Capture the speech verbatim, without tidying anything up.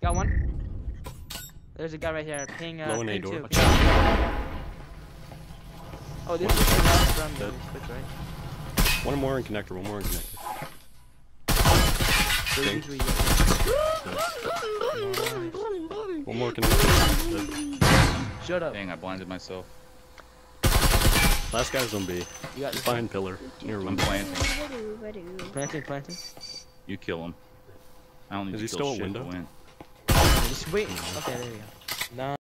Got one. There's a guy right here. Ping, uh, Low and A ping door. two. Watch out. Oh, this is the last from Dead. switch, right? One more in connector, one more in connector. Three, Ping. three, yeah. One more connector. Dead. Shut up. Dang, I blinded myself. Last guy's on B. You got this. Behind pillar. Near I'm one. planting. Planting, planting. You kill him. I don't need Is to he kill still at shit window? to win. Just wait. Okay, there you go. No.